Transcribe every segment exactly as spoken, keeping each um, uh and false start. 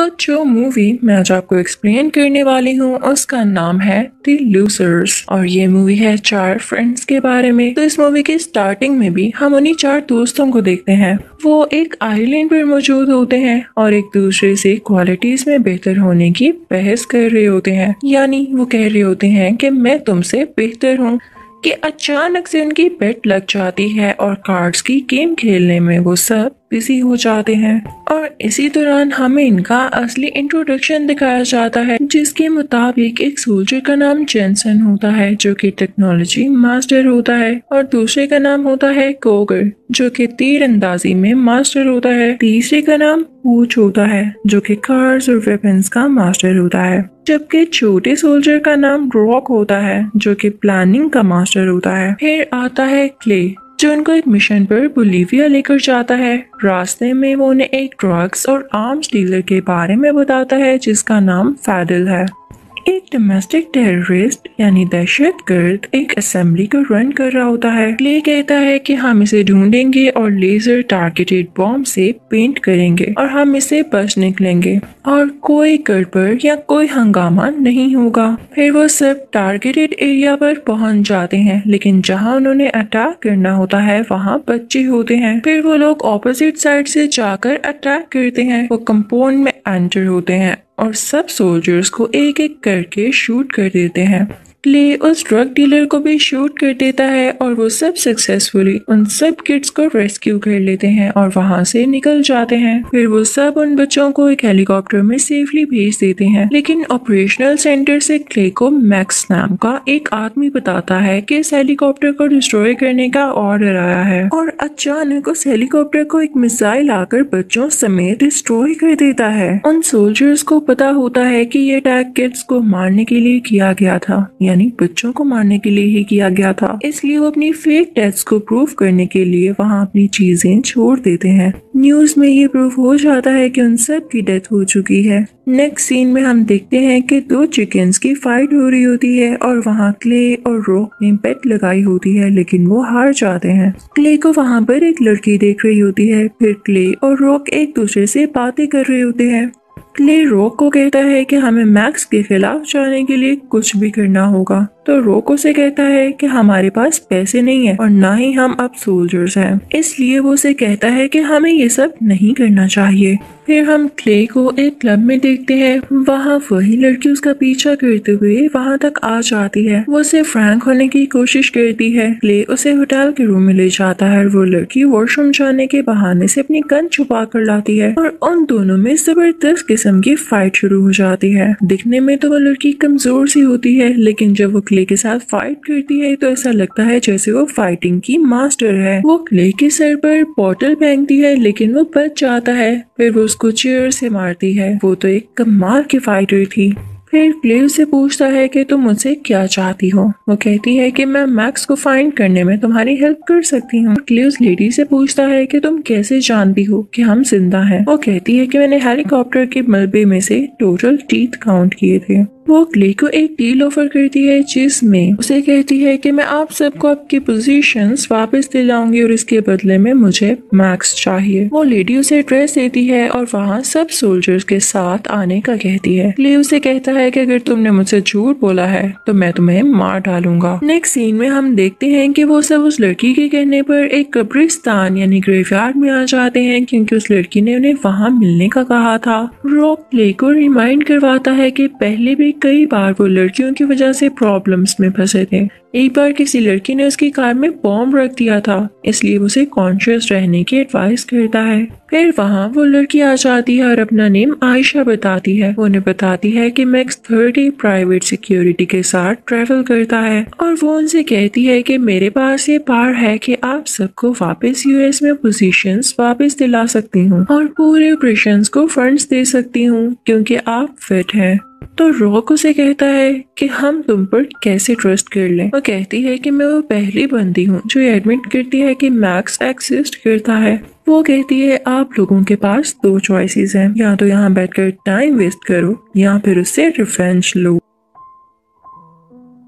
तो जो मूवी मैं आज आपको एक्सप्लेन करने वाली हूँ उसका नाम है द लूजर्स और ये मूवी है चार फ्रेंड्स के बारे में। तो इस मूवी की स्टार्टिंग में भी हम उन्हीं चार दोस्तों को देखते हैं। वो एक आइलैंड पर मौजूद होते हैं और एक दूसरे से क्वालिटीज में बेहतर होने की बहस कर रहे होते हैं, यानी वो कह रहे होते हैं कि मैं तुमसे बेहतर हूँ। कि अचानक से उनकी बेट लग जाती है और कार्ड्स की गेम खेलने में वो सब बिजी हो जाते हैं। और इसी दौरान हमें इनका असली इंट्रोडक्शन दिखाया जाता है, जिसके मुताबिक एक सोल्जर का नाम जेंसन होता है जो कि टेक्नोलॉजी मास्टर होता है और दूसरे का नाम होता है कोगर जो कि तीर अंदाजी में मास्टर होता है। तीसरे का नाम पूछ होता है जो कि कार्स और वेपन्स का मास्टर होता है, जबकि छोटे सोल्जर का नाम रॉक होता है जो कि प्लानिंग का मास्टर होता है। फिर आता है क्ले जो उनको एक मिशन पर बोलिविया लेकर जाता है। रास्ते में वो उन्हें एक ड्रग्स और आर्म्स डीलर के बारे में बताता है जिसका नाम फैडल है। एक डोमेस्टिक टेररिस्ट यानी दहशतगर्द एक असेंबली को रन कर रहा होता है। क्ले कहता है कि हम इसे ढूंढेंगे और लेजर टारगेटेड बॉम्ब से पेंट करेंगे और हम इसे बच निकलेंगे और कोई गड़बड़ या कोई हंगामा नहीं होगा। फिर वो सब टारगेटेड एरिया पर पहुंच जाते हैं, लेकिन जहां उन्होंने अटैक करना होता है वहां बच्चे होते हैं। फिर वो लोग ऑपोजिट साइड से जाकर अटैक करते हैं। वो कंपाउंड में एंटर होते हैं और सब सोल्जर्स को एक एक करके शूट कर देते हैं। क्ले उस ड्रग डीलर को भी शूट कर देता है और वो सब सक्सेसफुली उन सब किड्स को रेस्क्यू कर लेते हैं और वहां से निकल जाते हैं। फिर वो सब उन बच्चों को एक हेलीकॉप्टर में सेफली भेज देते हैं, लेकिन ऑपरेशनल सेंटर से क्ले को मैक्स नाम का एक आदमी बताता है कि इस हेलीकॉप्टर को डिस्ट्रॉय करने का ऑर्डर आया है और अचानक उस हेलीकॉप्टर को एक मिसाइल आकर बच्चों समेत डिस्ट्रॉय कर देता है। उन सोल्जर्स को पता होता है कि ये अटैक किड्स को मारने के लिए किया गया था, यानी बच्चों को मारने के लिए ही किया गया था, इसलिए वो अपनी फेक डेथ्स को प्रूव करने के लिए वहाँ अपनी चीजें छोड़ देते हैं। न्यूज में ये प्रूव हो जाता है कि उन सब की डेथ हो चुकी है। नेक्स्ट सीन में हम देखते हैं कि दो चिकन्स की फाइट हो रही होती है और वहाँ क्ले और रॉक ने बेट लगाई होती है, लेकिन वो हार जाते हैं। क्ले को वहाँ पर एक लड़की देख रही होती है। फिर क्ले और रॉक एक दूसरे से बातें कर रहे होते हैं। क्ले रॉक को कहता है कि हमें मैक्स के खिलाफ जाने के लिए कुछ भी करना होगा, तो रॉक उसे कहता है कि हमारे पास पैसे नहीं है और ना ही हम अब सोल्जर्स हैं, इसलिए वो उसे कहता है कि हमें ये सब नहीं करना चाहिए। फिर हम क्ले को एक क्लब में देखते हैं। वहाँ वही लड़की उसका पीछा करते हुए वहाँ तक आ जाती है। वो उसे फ्रैंक होने की कोशिश करती है। क्ले उसे होटल के रूम में ले जाता है और वो लड़की वॉशरूम जाने के बहाने से अपनी गन छुपा कर लाती है और उन दोनों में जबरदस्त किस्म की फाइट शुरू हो जाती है। दिखने में तो वो लड़की कमजोर सी होती है, लेकिन जब वो क्ले के साथ फाइट करती है तो ऐसा लगता है जैसे वो फाइटिंग की मास्टर है। वो क्ले के सर पर बॉटल फेंकती है, लेकिन वो बच जाता है। फिर वो उसको चेयर से मारती है। वो तो एक कमाल की फाइटर थी। फिर क्ले उसे पूछता है कि तुम मुझसे क्या चाहती हो। वो कहती है कि मैं मैक्स को फाइंड करने में तुम्हारी हेल्प कर सकती हूँ। क्ले उस लेडी से पूछता है कि तुम कैसे जानती हो कि हम जिंदा हैं। वो कहती है कि मैंने हेलीकॉप्टर के मलबे में से टोटल टीथ काउंट किए थे। वो क्ले को एक डील ऑफर करती है जिसमें उसे कहती है कि मैं आप सबको आपकी पोजीशंस वापस दिलाऊंगी और इसके बदले में मुझे मैक्स चाहिए। वो लेडी उसे ड्रेस देती है और वहाँ सब सोल्जर्स के साथ आने का कहती है। क्ले उसे कहता है कि अगर तुमने मुझसे झूठ बोला है तो मैं तुम्हें मार डालूंगा। नेक्स्ट सीन में हम देखते हैं कि वो सब उस लड़की के कहने पर एक कब्रिस्तान यानी ग्रेवयार्ड में आ जाते हैं, क्योंकि उस लड़की ने उन्हें वहाँ मिलने का कहा था। रॉक क्ले को रिमाइंड करवाता है कि पहले भी कई बार वो लड़कियों की वजह से प्रॉब्लम्स में फंसे थे। एक बार किसी लड़की ने उसकी कार में बॉम्ब रख दिया था, इसलिए उसे कॉन्शियस रहने की एडवाइस करता है। फिर वहाँ वो लड़की आ जाती है और अपना नेम आयशा बताती है। वो उन्हें बताती है कि मैक्स थर्टी प्राइवेट सिक्योरिटी के साथ ट्रैवल करता है और वो उनसे कहती है कि मेरे पास ये पावर है कि आप सबको वापस यूएस में पोजीशंस वापस दिला सकती हूँ और पूरे ऑपरेशंस को फंड्स दे सकती हूँ क्योंकि आप फिट हैं। तो रॉक उसे कहता है कि हम तुम पर कैसे ट्रस्ट कर लें। वो कहती है कि मैं वो पहली बंदी हूँ जो एडमिट करती है कि मैक्स एक्सिस्ट करता है। वो कहती है आप लोगों के पास दो चॉइसेस हैं, या तो यहाँ बैठकर टाइम वेस्ट करो या फिर उससे रिवेंज लो।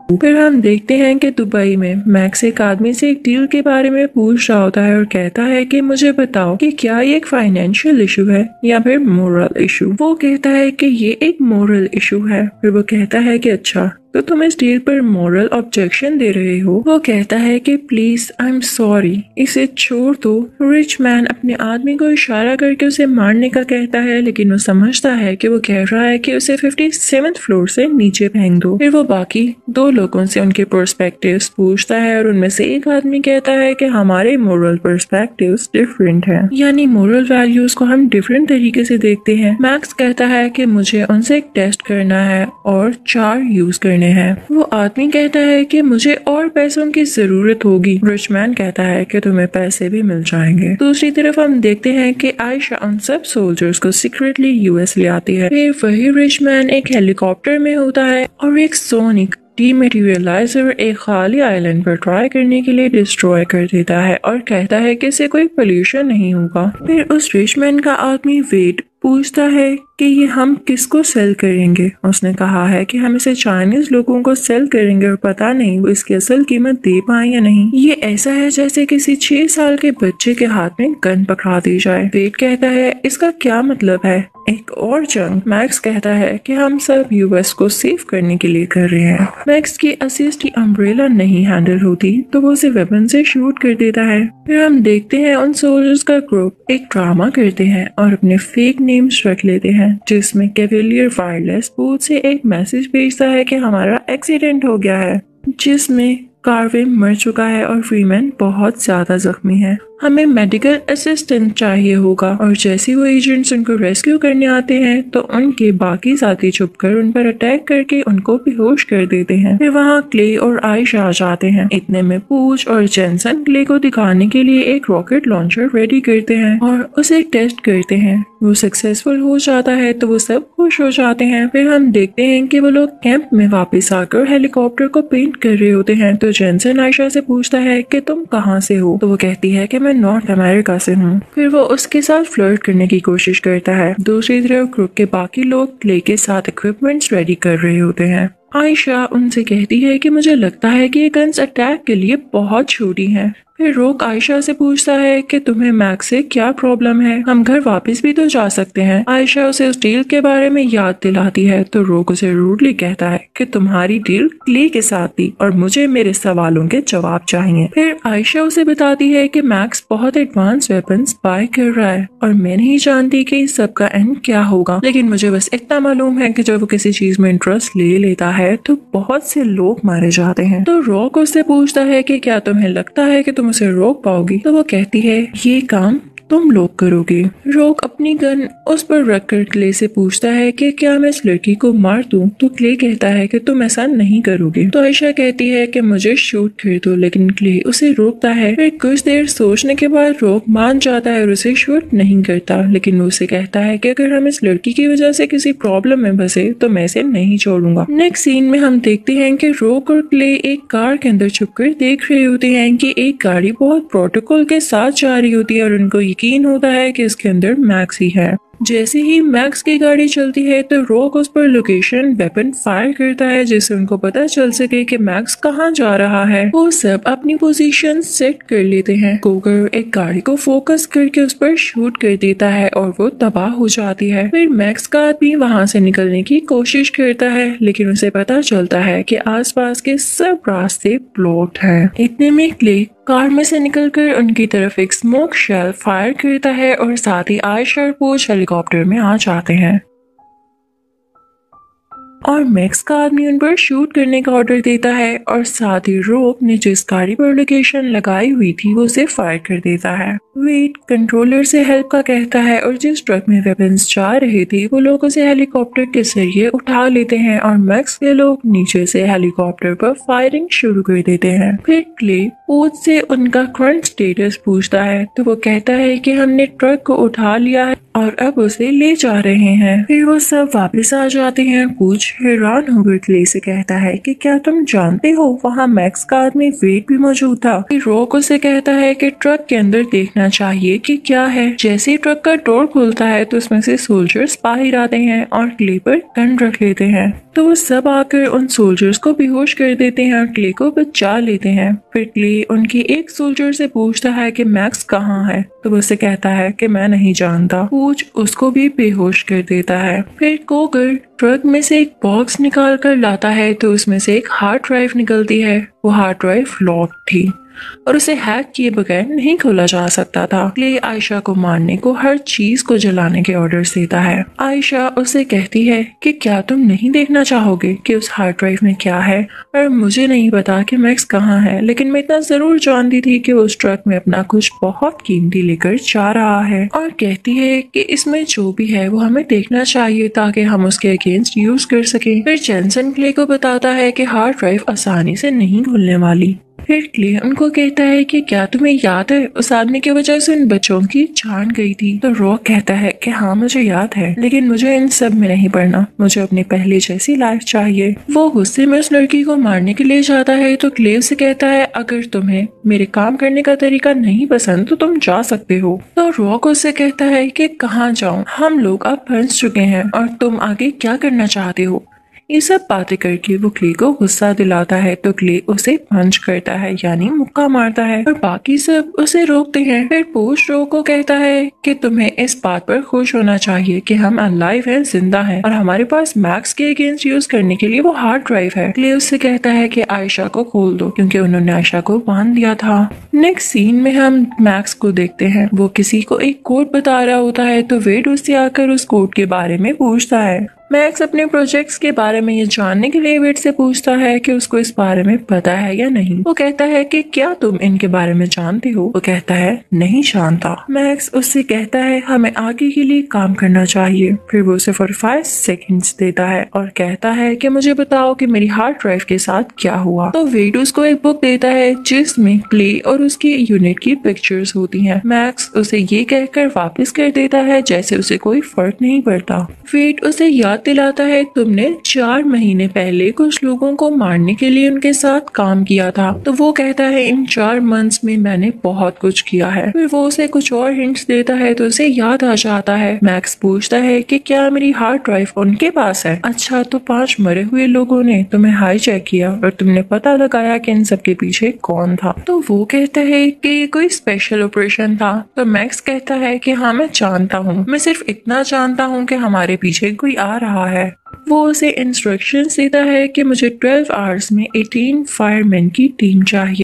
फिर हम देखते हैं कि दुबई में मैक्स एक आदमी से एक डील के बारे में पूछ रहा होता है और कहता है कि मुझे बताओ कि क्या ये एक फाइनेंशियल इशू है या फिर मोरल इशू। वो कहता है कि ये एक मोरल इशू है। फिर वो कहता है कि अच्छा तो तुम इस डील पर मोरल ऑब्जेक्शन दे रहे हो। वो कहता है कि प्लीज आई एम सॉरी, इसे छोड़ दो। रिच मैन अपने आदमी को इशारा करके उसे मारने का कहता है, लेकिन वो समझता है कि वो कह रहा है कि उसे फिफ्टी सेवंथ फ्लोर से नीचे फेंक दो। फिर वो बाकी दो लोगों से उनके पर्सपेक्टिव्स पूछता है और उनमें से एक आदमी कहता है कि हमारे मोरल पर्सपेक्टिव्स डिफरेंट हैं, यानी मोरल वैल्यूज को हम डिफरेंट तरीके से देखते हैं। मैक्स कहता है कि मुझे उनसे एक टेस्ट करना है और चार यूज करने है। वो आदमी कहता है कि मुझे और पैसों की जरूरत होगी। रिच मैन कहता है कि तुम्हें पैसे भी मिल जाएंगे। दूसरी तरफ हम देखते हैं कि आयशा उन सब सोल्जर्स को सीक्रेटली यूएस ले आती है। फिर वही रिच मैन एक हेलीकॉप्टर में होता है और एक सोनिक डीमेटेरियलाइजर एक खाली आइलैंड पर ट्राई करने के लिए डिस्ट्रॉय कर देता है और कहता है कि इससे कोई पोल्यूशन नहीं होगा। फिर उस रिच मैन का आदमी वेट पूछता है कि ये हम किसको सेल करेंगे। उसने कहा है कि हम इसे चाइनीज लोगों को सेल करेंगे और पता नहीं वो इसकी असल कीमत दे पाए या नहीं। ये ऐसा है जैसे किसी छह साल के बच्चे के हाथ में गन पकड़ा दी जाए। वेट कहता है इसका क्या मतलब है, एक और जंग। मैक्स कहता है कि हम सब यूएस को सेव करने के लिए कर रहे हैं। मैक्स की असिस्ट की अम्ब्रेला नहीं हैंडल होती तो वो उसे वेपन से शूट कर देता है। फिर हम देखते हैं उन सोल्जर्स का ग्रुप एक ड्रामा करते हैं और अपने फेक नेम्स रख लेते हैं, जिसमें कैवेलियर वायरलेस बूथ से एक मैसेज भेजता है कि हमारा एक्सीडेंट हो गया है, जिसमें कार्विन मर चुका है और फ्रीमैन बहुत ज्यादा जख्मी है। हमें मेडिकल असिस्टेंट चाहिए होगा। और जैसे वो एजेंट्स उनको रेस्क्यू करने आते हैं तो उनके बाकी साथी छुपकर उन पर अटैक करके उनको बेहोश कर देते हैं। फिर वहाँ क्ले और आयशा आ जाते हैं। इतने में पूछ और जेनसन क्ले को दिखाने के लिए एक रॉकेट लॉन्चर रेडी करते हैं और उसे टेस्ट करते हैं। वो सक्सेसफुल हो जाता है तो वो सब खुश हो जाते हैं। फिर हम देखते हैं कि वो लोग कैंप में वापस आकर हेलीकॉप्टर को पेंट कर रहे होते हैं तो जेनसन आयशा से पूछता है कि तुम कहाँ से हो। तो वो कहती है कि मैं नॉर्थ अमेरिका से हूँ। फिर वो उसके साथ फ्लर्ट करने की कोशिश करता है। दूसरी तरफ ग्रुप के बाकी लोग क्ले के साथ इक्विपमेंट्स रेडी कर रहे होते हैं। आयशा उनसे कहती है कि मुझे लगता है कि ये गन्स अटैक के लिए बहुत छोटी हैं। फिर रोक आयशा से पूछता है कि तुम्हें मैक्स से क्या प्रॉब्लम है, हम घर वापस भी तो जा सकते हैं। आयशा उसे उस डील के बारे में याद दिलाती है तो रोक उसे रूडली कहता है कि तुम्हारी डील क्ले के साथ थी और मुझे मेरे सवालों के जवाब चाहिए। फिर आयशा उसे बताती है कि मैक्स बहुत एडवांस वेपन्स बाय कर रहा है और मैं नहीं जानती कि इस सब का एंड क्या होगा, लेकिन मुझे बस इतना मालूम है कि जब वो किसी चीज में इंटरेस्ट ले लेता है तो बहुत से लोग मारे जाते हैं। तो रॉक उससे पूछता है कि क्या तुम्हें लगता है कि तुम उसे रोक पाओगी। तो वो कहती है ये काम तुम लोग करोगे। रॉक अपनी गन उस पर रखकर क्ले से पूछता है कि क्या मैं इस लड़की को मार दूं। तो क्ले कहता है कि तुम ऐसा नहीं करोगे। तो आयशा कहती है कि मुझे शूट कर दो, लेकिन क्ले उसे रोकता है। फिर कुछ देर सोचने के बाद रॉक मान जाता है और उसे शूट नहीं करता, लेकिन वो उसे कहता है कि अगर हम इस लड़की की वजह से किसी प्रॉब्लम में फंसे तो मैं इसे नहीं छोड़ूंगा। नेक्स्ट सीन में हम देखते हैं कि रॉक और क्ले एक कार के अंदर छुपकर देख रहे होते हैं कि एक गाड़ी बहुत प्रोटोकॉल के साथ जा रही होती है और उनको यकीन होता है कि इसके अंदर मैक्स ही है। जैसे ही मैक्स की गाड़ी चलती है तो रॉक उस पर लोकेशन वेपन फायर करता है, जिससे उनको पता चल सके कि मैक्स कहाँ जा रहा है। वो सब अपनी पोजीशन सेट कर लेते हैं। कोकर एक गाड़ी को फोकस करके उस पर शूट कर देता है और वो तबाह हो जाती है। फिर मैक्स का आदमी वहाँ से निकलने की कोशिश करता है, लेकिन उसे पता चलता है कि आसपास के सब रास्ते ब्लॉक्ड हैं। इतने में क्ले कार में से निकलकर उनकी तरफ एक स्मोक शेल फायर करता है और साथ ही आयशा और पूछ हेलीकॉप्टर में आ जाते हैं और मैक्स का आदमी उन पर शूट करने का ऑर्डर देता है और साथ ही रोक ने जिस गाड़ी पर लोकेशन लगाई हुई थी वो उसे फायर कर देता है। वेट कंट्रोलर से हेल्प का कहता है और जिस ट्रक में वेपन्स जा रहे थे वो लोग उसे हेलीकॉप्टर के जरिए उठा लेते हैं और मैक्स के लोग नीचे से हेलीकॉप्टर पर फायरिंग शुरू कर देते हैं। फिर क्ले पोज से उनका करंट स्टेटस पूछता है तो वो कहता है कि हमने ट्रक को उठा लिया है और अब उसे ले जा रहे हैं। फिर वो सब वापस आ जाते हैं और पूछ वेज हैरान होकर क्ले से कहता है कि क्या तुम जानते हो वहाँ मैक्स का आदमी वेड भी मौजूद था। फिर रॉक उसे कहता है कि ट्रक के अंदर देखना चाहिए कि क्या है। जैसे ही ट्रक का डोर खुलता है तो उसमें से सोल्जर्स बाहर आते हैं और क्ले पर गन रख लेते हैं। तो वो सब आकर उन सोल्जर्स को बेहोश कर देते हैं और क्ले को बचा लेते हैं। फिर क्ले उनकी एक सोल्जर से पूछता है कि मैक्स कहाँ है, तो वो उसे कहता है कि मैं नहीं जानता। पूछ उसको भी बेहोश कर देता है। फिर कोगर ट्रक में से एक बॉक्स निकाल कर लाता है तो उसमें से एक हार्ड ड्राइव निकलती है। वो हार्ड ड्राइव लॉक थी और उसे हैक किए बगैर नहीं खोला जा सकता था। क्ले आयशा को मारने को, हर चीज को जलाने के ऑर्डर्स देता है। आयशा उसे कहती है कि क्या तुम नहीं देखना चाहोगे कि उस हार्ड ड्राइव में क्या है। और मुझे नहीं पता कि मैक्स कहाँ है, लेकिन मैं इतना जरूर जानती थी कि वो उस ट्रक में अपना कुछ बहुत कीमती लेकर जा रहा है। और कहती है कि इसमें जो भी है वो हमें देखना चाहिए ताकि हम उसके अगेंस्ट यूज कर सकें। फिर जेनसन क्ले को बताता है कि हार्ड ड्राइव आसानी से नहीं खुलने वाली। फिर क्ले उनको कहता है कि क्या तुम्हें याद है उस आदमी की वजह से उन बच्चों की जान गई थी। तो रॉक कहता है कि हाँ मुझे याद है, लेकिन मुझे इन सब में नहीं पड़ना, मुझे अपनी पहले जैसी लाइफ चाहिए। वो गुस्से में उस लड़की को मारने के लिए जाता है तो क्ले उसे कहता है अगर तुम्हें मेरे काम करने का तरीका नहीं पसंद तो तुम जा सकते हो। तो रॉक उससे कहता है कि कहाँ जाऊँ, हम लोग अब फंस चुके हैं और तुम आगे क्या करना चाहते हो। ये सब बातें करके वो क्ले को गुस्सा दिलाता है तो क्ले उसे पंच करता है यानी मुक्का मारता है और बाकी सब उसे रोकते हैं। फिर पोस्ट रो को कहता है कि तुम्हें इस बात पर खुश होना चाहिए कि हम अलाइव हैं, जिंदा हैं और हमारे पास मैक्स के अगेंस्ट यूज करने के लिए वो हार्ड ड्राइव है। क्ले उससे कहता है कि आयशा को खोल दो क्योंकि उन्होंने आयशा को बांध दिया था। नेक्स्ट सीन में हम मैक्स को देखते हैं, वो किसी को एक कोड बता रहा होता है तो वेड उससे आकर उस कोड के बारे में पूछता है। मैक्स अपने प्रोजेक्ट्स के बारे में ये जानने के लिए वेड से पूछता है कि उसको इस बारे में पता है या नहीं। वो कहता है कि क्या तुम इनके बारे में जानते हो। वो कहता है नहीं जानता। मैक्स उससे कहता है हमें आगे के लिए काम करना चाहिए। फिर वो उसे पैंतालीस सेकंड्स देता है और कहता है कि मुझे बताओ कि मेरी हार्ड ड्राइव के साथ क्या हुआ। तो वेड उसको एक बुक देता है जिसमें क्ले और उसकी यूनिट की पिक्चर्स होती हैं। मैक्स उसे ये कहकर वापस कर देता है जैसे उसे कोई फर्क नहीं पड़ता। वेड उसे याद दिलाता है तुमने चार महीने पहले कुछ लोगों को मारने के लिए उनके साथ काम किया था। तो वो कहता है इन चार मंथ्स में मैंने बहुत कुछ किया है। फिर वो उसे कुछ और हिंट्स देता है तो उसे याद आ जाता है। मैक्स पूछता है कि क्या मेरी हार्ड ड्राइव उनके पास है। अच्छा, तो पांच मरे हुए लोगों ने तुम्हें हाईजैक किया और तुमने पता लगाया कि इन सब के पीछे कौन था। तो वो कहता है कि ये कोई स्पेशल ऑपरेशन था। तो मैक्स कहता है कि हाँ मैं जानता हूँ, मैं सिर्फ इतना जानता हूँ कि हमारे पीछे कोई आ रहा है। वो उसे इंस्ट्रक्शंस देता है कि मुझे ट्वेल्व आवर्स में अठारह फायरमैन की टीम चाहिए।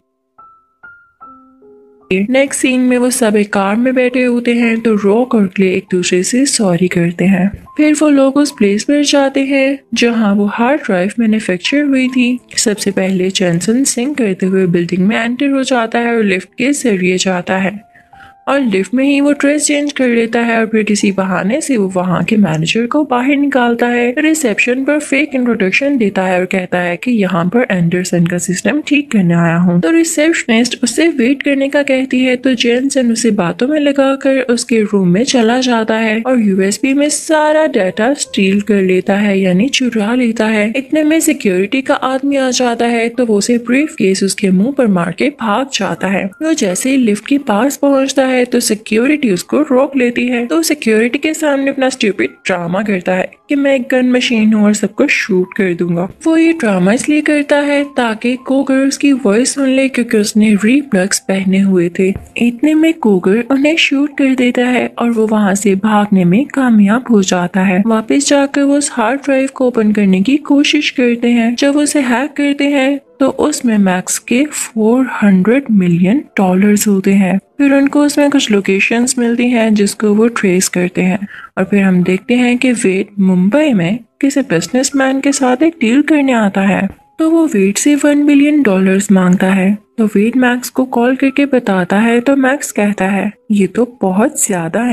नेक्स्ट सीन में वो सब एक कार में बैठे होते हैं तो रॉक और क्ले एक दूसरे से सॉरी करते हैं। फिर वो लोग उस प्लेस पर जाते हैं जहां वो हार्ड ड्राइव मैन्युफैक्चर हुई थी। सबसे पहले जेनसन सिंह करते हुए बिल्डिंग में एंटर हो जाता है और लिफ्ट के जरिए जाता है और लिफ्ट में ही वो ड्रेस चेंज कर लेता है और फिर किसी बहाने से वो वहाँ के मैनेजर को बाहर निकालता है। रिसेप्शन पर फेक इंट्रोडक्शन देता है और कहता है कि यहाँ पर एंडरसन का सिस्टम ठीक करने आया हूँ। तो रिसेप्शनिस्ट उससे वेट करने का कहती है तो जेनसन उसे बातों में लगाकर उसके रूम में चला जाता है और यूएसबी में सारा डाटा स्टील कर लेता है यानी चुरा लेता है। इतने में सिक्योरिटी का आदमी आ जाता है तो वो उसे ब्रीफ केस उसके मुंह पर मार के भाग जाता है। वो जैसे ही लिफ्ट के पास पहुंचता है है तो सिक्योरिटी उसको रोक लेती है। तो सिक्योरिटी के सामने अपना स्टूपिड ड्रामा करता है कि मैं एक गन मशीन हूँ और सबको शूट कर दूंगा। वो ये ड्रामा इसलिए करता है ताकि कोगर उसकी वॉइस सुन ले क्योंकि उसने रीप्लक्स पहने हुए थे। इतने में कोगर उन्हें शूट कर देता है और वो वहाँ से भागने में कामयाब हो जाता है। वापस जाकर वो उस हार्ड ड्राइव को ओपन करने की कोशिश करते हैं। जब उसे हैक करते हैं तो उसमें मैक्स के चार सौ मिलियन डॉलर्स होते हैं। फिर उनको उसमें कुछ लोकेशंस मिलती हैं जिसको वो ट्रेस करते हैं और फिर हम देखते हैं कि वेड मुंबई में किसी बिजनेसमैन के साथ एक डील करने आता है। तो वो वेड से वन बिलियन डॉलर्स मांगता है। तो वेड मैक्स को कॉल करके बताता है तो मैक्स कहता है ये तो बहुत ज्यादा है।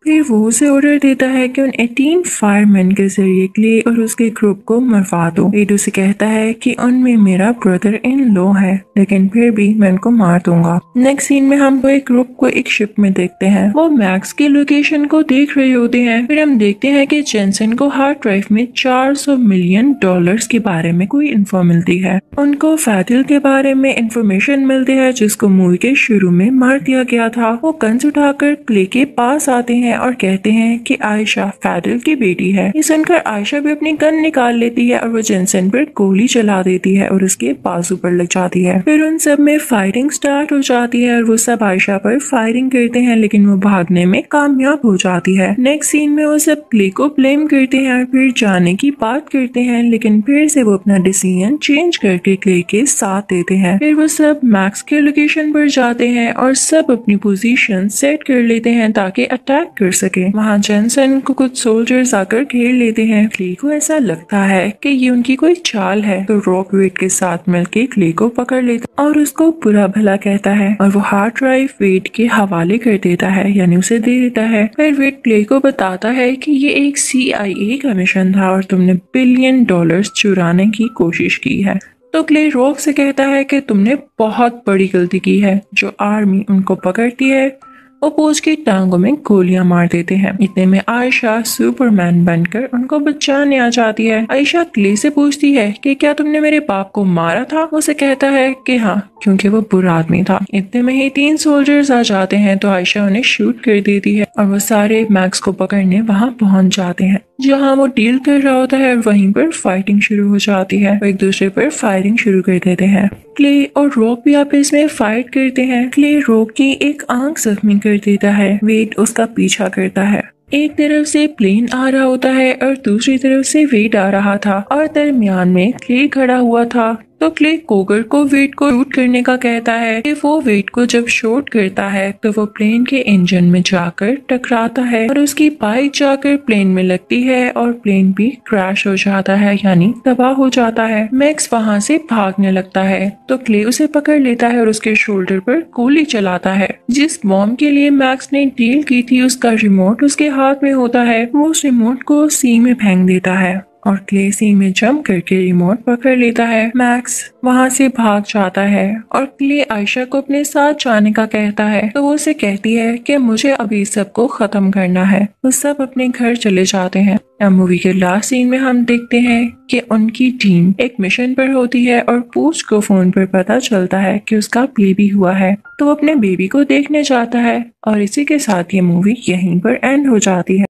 फिर वो उसे ऑर्डर देता है कि उन अठारह फायरमैन के जरिए क्ले और उसके ग्रुप को मरवा दो। वेड उसे कहता है कि उनमें मेरा ब्रदर इन लॉ है, लेकिन फिर भी मैं उनको मार दूंगा। नेक्स्ट सीन में हम वो एक ग्रुप को एक शिप में देखते हैं। वो मैक्स की लोकेशन को देख रहे होते हैं। फिर हम देखते हैं कि जेनसन को हार्ड ड्राइव में चार सौ मिलियन डॉलर्स के बारे में कोई इन्फो मिलती है। उनको फैडल के बारे में इंफॉर्मेशन मिलती है जिसको मूवी के शुरू में मार दिया गया था। वो गन्स उठाकर क्ले के पास आते हैं और कहते हैं कि आयशा फैडल की बेटी है। ये सुनकर आयशा भी अपनी गन निकाल लेती है और वो जेनसन पर गोली चला देती है और उसके बाजू पर लग जाती है। फिर उन सब में फायरिंग स्टार्ट हो जाती है और वो सब आयशा पर फायरिंग करते हैं, लेकिन वो भागने में कामयाब हो जाती है। नेक्स्ट सीन में वो सब क्ले को ब्लेम करते हैं और फिर जाने की बात करते हैं, लेकिन फिर से वो अपना डिसीजन चेंज करके क्ले के साथ देते हैं। फिर वो सब मैक्स के लोकेशन पर जाते हैं और सब अपनी पोजीशन सेट कर लेते हैं ताकि अटैक कर सके। वहाँ जेनसन को कुछ सोल्जर्स आकर घेर लेते हैं। क्ले को ऐसा लगता है कि ये उनकी कोई चाल है, तो रॉक वेड के साथ मिलके क्ले को पकड़ लेता और उसको बुरा भला कहता है और वो हार्ड ड्राइव वेड के हवाले कर देता है, यानी उसे दे देता है। फिर वेड क्ले को बताता है कि ये एक सी आई ए का मिशन था और तुमने बिलियन डॉलर्स चुराने की कोशिश की है। तो क्ले रॉक से कहता है कि तुमने बहुत बड़ी गलती की है। जो आर्मी उनको पकड़ती है वो पोज की टांगों में गोलियां मार देते हैं। इतने में आयशा सुपरमैन बनकर उनको बचाने आ जाती है। आयशा क्ले से पूछती है कि क्या तुमने मेरे बाप को मारा था? उसे कहता है कि हाँ, क्योंकि वो बुरा आदमी था। इतने में ही तीन सोल्जर्स आ जाते हैं तो आयशा उन्हें शूट कर देती है और वो सारे मैक्स को पकड़ने वहाँ पहुँच जाते हैं। जहाँ वो डील कर रहा होता है वहीं पर फाइटिंग शुरू हो जाती है। वो एक दूसरे पर फायरिंग शुरू कर देते हैं। क्ले और रॉक भी आपस में फाइट करते हैं। क्ले रॉक की एक आंख जख्मी कर देता है। वेड उसका पीछा करता है। एक तरफ से प्लेन आ रहा होता है और दूसरी तरफ से वेड आ रहा था और दरमियान में क्ले खड़ा हुआ था। तो क्ले कोगर को वेड को शूट करने का कहता है कि वो वेड को जब शूट करता है तो वो प्लेन के इंजन में जाकर टकराता है और उसकी बाइक जाकर प्लेन में लगती है और प्लेन भी क्रैश हो जाता है, यानी तबाह हो जाता है। मैक्स वहाँ से भागने लगता है तो क्ले उसे पकड़ लेता है और उसके शोल्डर पर गोली चलाता है। जिस बॉम्ब के लिए मैक्स ने डील की थी उसका रिमोट उसके हाथ में होता है। वो उस रिमोट को सी में फेंक देता है और क्ले सी में जंप करके रिमोट पकड़ लेता है। मैक्स वहाँ से भाग जाता है और क्ले आयशा को अपने साथ जाने का कहता है तो वो उसे कहती है कि मुझे अभी सबको खत्म करना है। वो सब अपने घर चले जाते हैं। अब मूवी के लास्ट सीन में हम देखते हैं कि उनकी टीम एक मिशन पर होती है और पूछ को फोन पर पता चलता है कि उसका बेबी हुआ है, तो वो अपने बेबी को देखने जाता है और इसी के साथ ये मूवी यहीं पर एंड हो जाती है।